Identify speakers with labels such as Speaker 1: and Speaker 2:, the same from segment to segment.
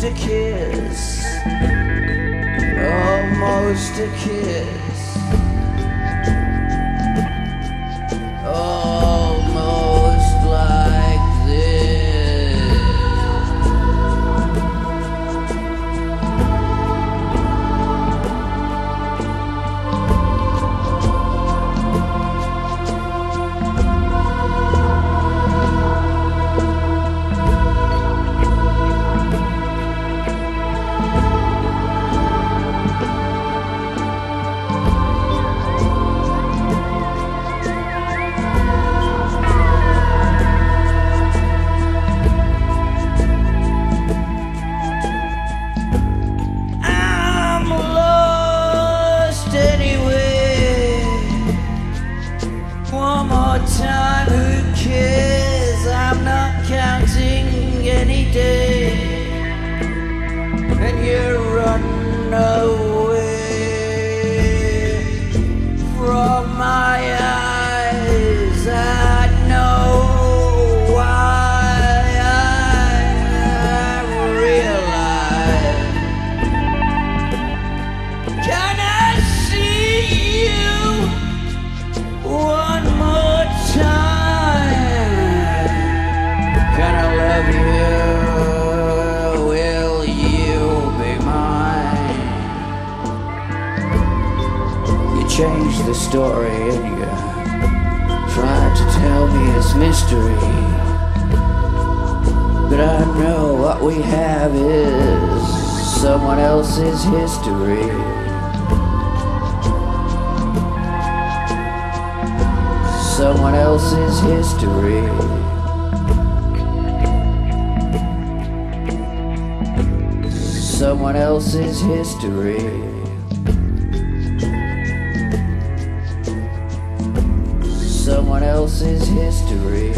Speaker 1: almost a kiss, almost a kiss, almost like this. Time, who cares? I'm not counting any day, and you run away from my eyes. I know why. I realize. Can I see you one more time? Can I love you? Will you be mine? You changed the story and you tried to tell me it's mystery, but I know what we have is someone else's history. Someone else's history. Someone else's history. Someone else's history.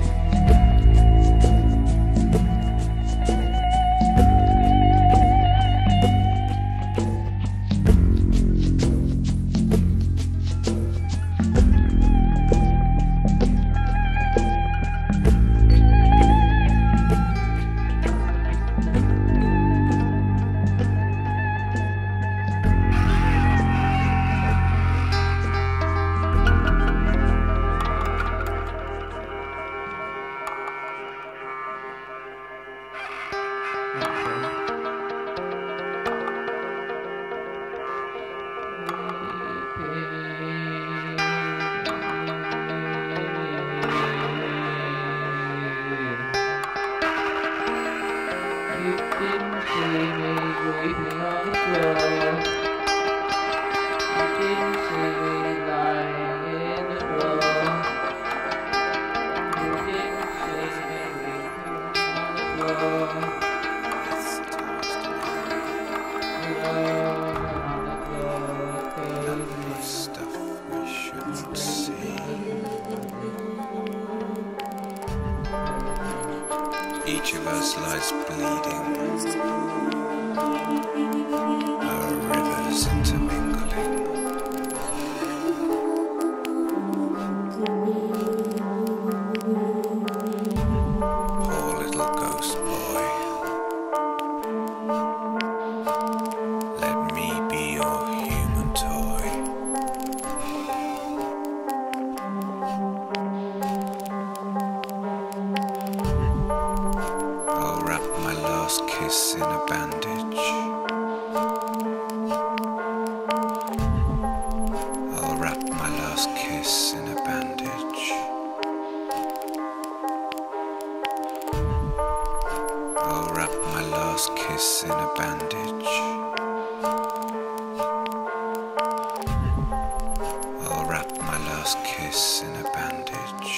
Speaker 2: Each of us lies bleeding, our rivers intermingling. Poor little ghost boy, let me be your human toy. Kiss in a bandage. I'll wrap my last kiss in a bandage. I'll wrap my last kiss in a bandage. I'll wrap my last kiss in a bandage.